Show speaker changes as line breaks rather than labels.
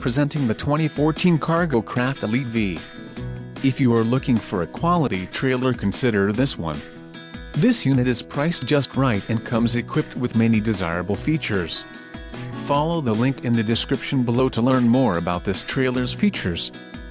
presenting the 2014 Cargo Craft Elite V. If you are looking for a quality trailer, consider this one. This unit is priced just right and comes equipped with many desirable features. Follow the link in the description below to learn more about this trailer's features.